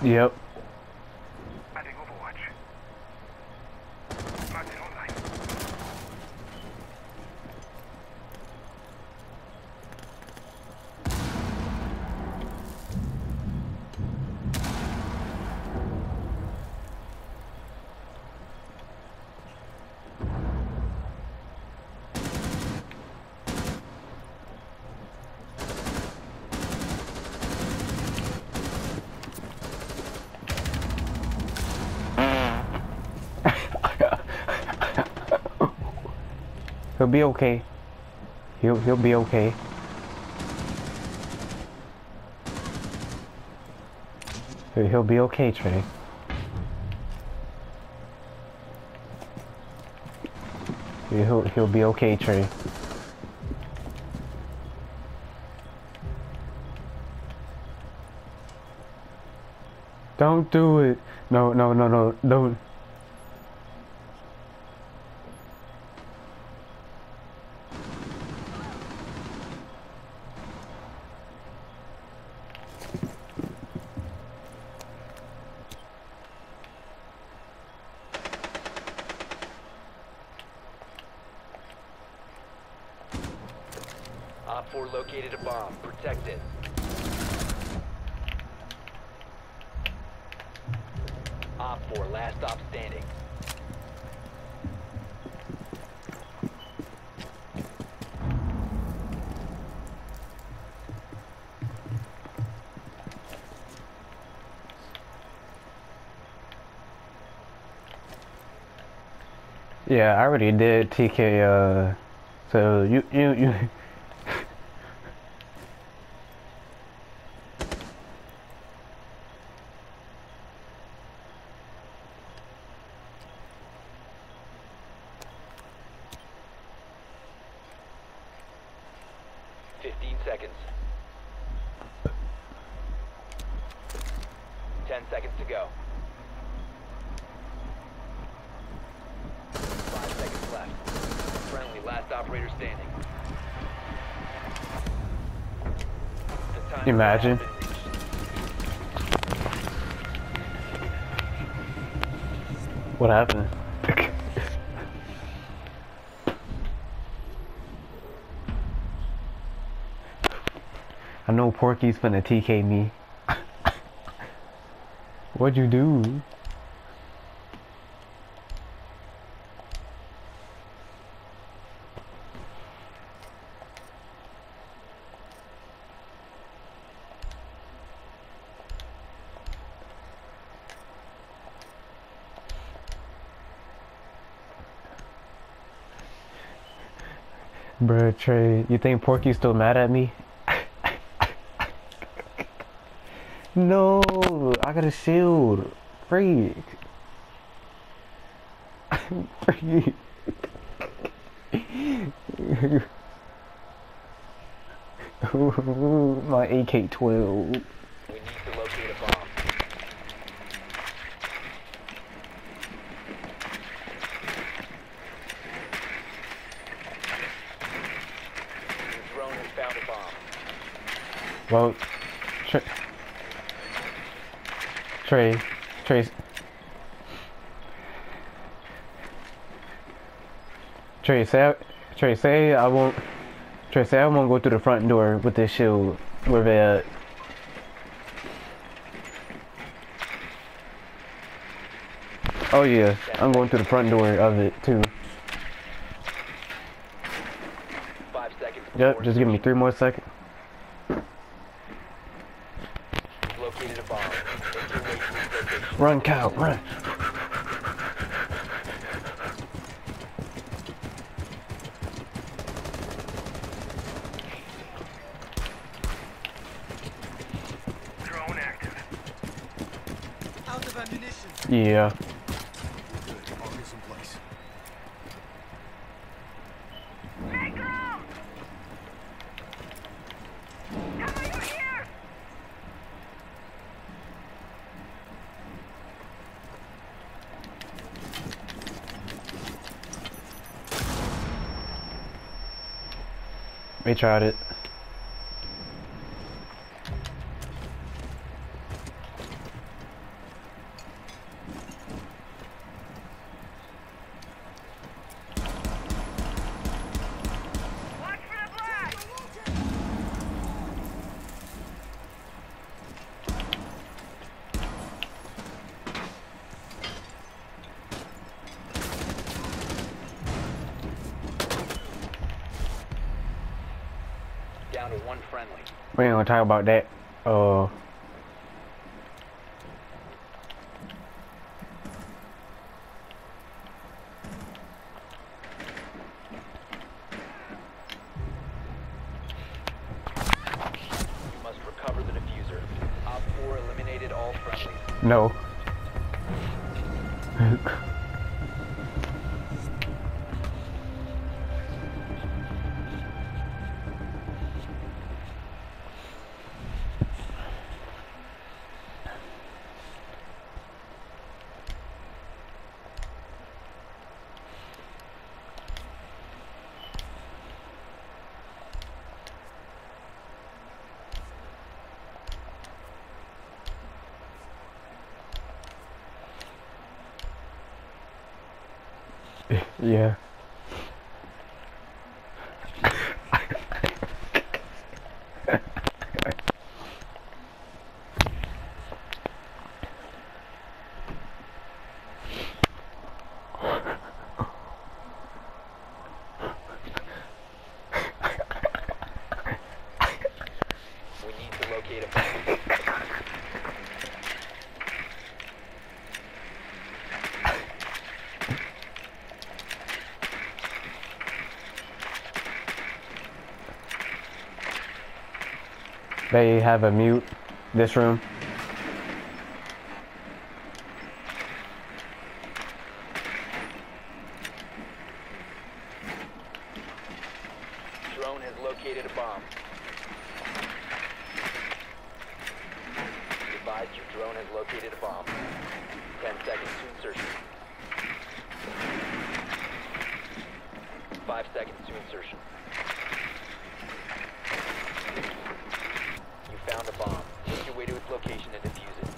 Yep. Adding Overwatch. Martin online. He'll be okay. He'll be okay. He'll be okay, Trey. He'll be okay, Trey. Don't do it. No, no, no, no, don't. Op 4 located a bomb. Protect it. Op 4, last stop standing. Yeah, I already did TK, so you 15 seconds. 10 seconds to go. 5 seconds left. Friendly, last operator standing. The time Imagine. has been reached. What happened? I know Porky's finna TK me. What'd you do? Bruh, Trey, you think Porky's still mad at me? No, I got a shield. Freak. Freak. My AK-12. We need to locate a bomb. Your drone has found a bomb. Well, Trey, say I won't. Trey, say I won't go through the front door with this shield. Where they at? Oh yeah, I'm going through the front door of it too. 5 seconds. Yep, just give me 3 more seconds. Located a bomb. Make your way to its location. Run, cow, run. Drone active. Out of ammunition. Yeah. Good. I'll get some place. They tried it. to one friendly. We ain't gonna talk about that. You must recover the diffuser. Op 4 eliminated all friendlies. No. Yeah. We need to locate a bomb. They have a mute this room. Drone has located a bomb. Be advised, your drone has located a bomb. 10 seconds to insertion. 5 seconds to insertion. You found a bomb. Make your way to its location and defuse it.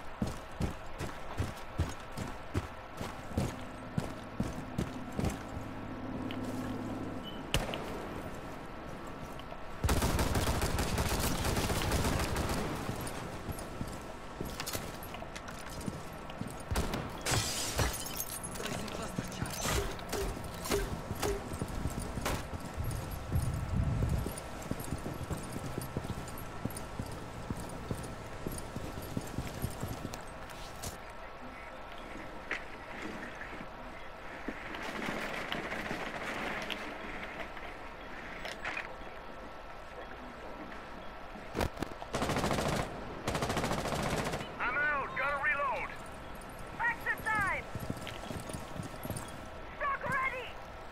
Placing cluster charge. I'm out. Gotta reload. Exercise! Stock ready!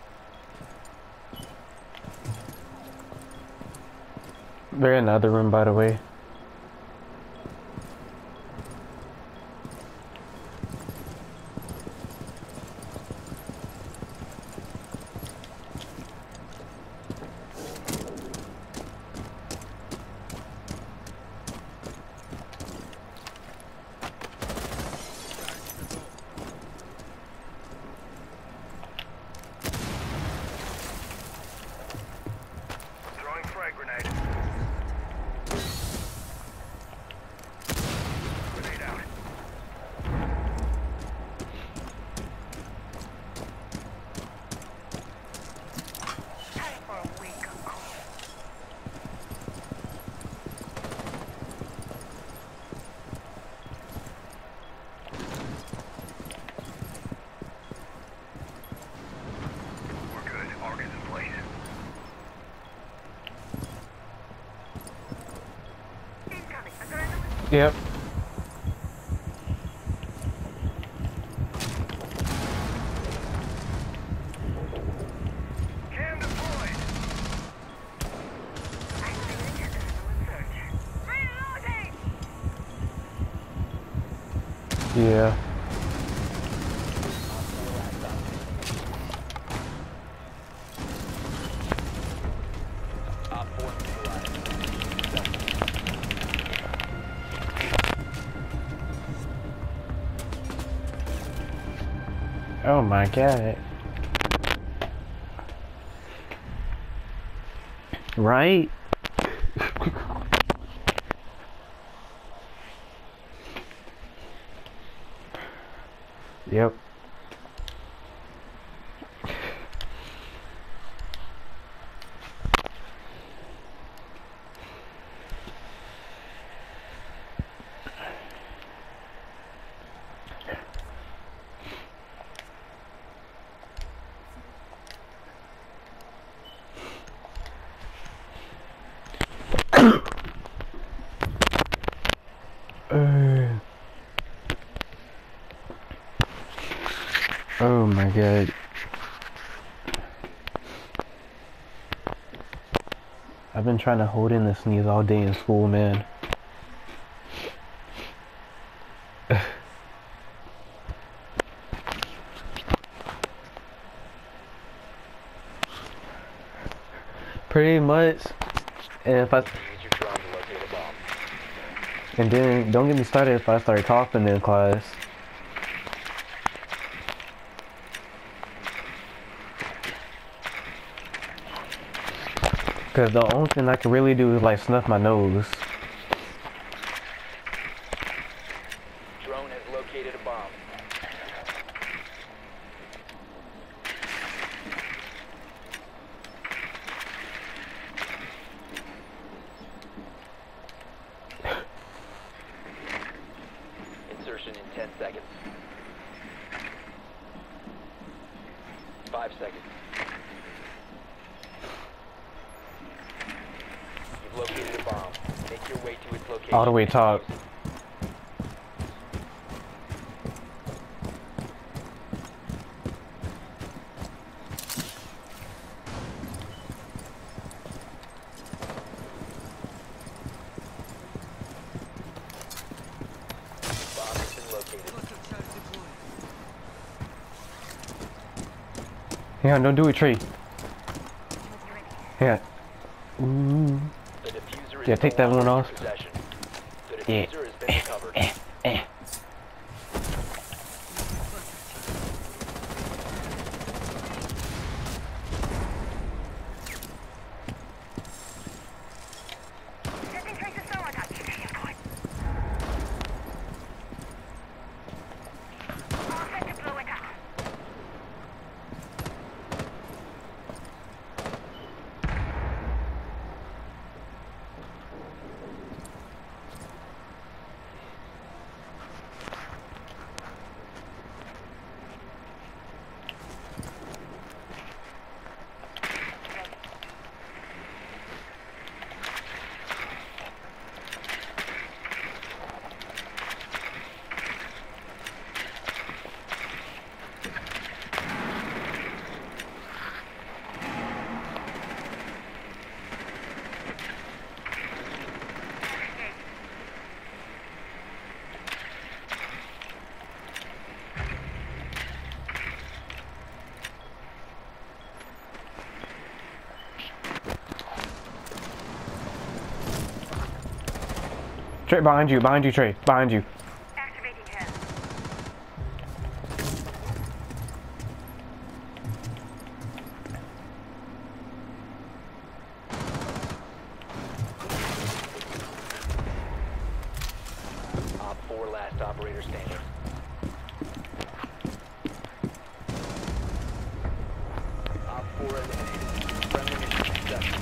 They're in the other room, by the way. Throwing frag grenade. Grenade out. Time for a wake-up call. We're good. Arc is in place. Incoming. Adrenaline. Yep. Cam deployed. Activating adrenaline surge. Reloading! Yeah. Op 4 neutralized. Oh my god. Right? Yep. Oh my god. I've been trying to hold in the sneeze all day in school, man. Pretty much. And if I Use your drone to locate a bomb. and then don't get me started if I start coughing in class. Cause the only thing I can really do is like snuff my nose. Drone has located a bomb. Insertion in 10 seconds. 5 seconds. You've located a bomb. Make your way to its location. All the way top. Bomb has been located. Cluster charge deployed. Hang on, don't do it, Trey. Hang on. Ooh. The diffuser is Yeah, take that no one longer in off. your possession. The Yeah. diffuser has been recovered. Setting traces forward. Here, boy. All set to blow it up. Trey, behind you, Trey, behind you. Activating her. Op 4 last operator standing. Op 4 eliminated. Friendly mission successful.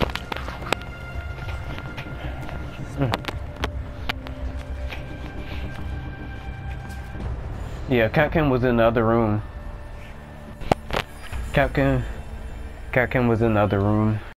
Yeah, Capcan was in the other room. Capcan was in the other room.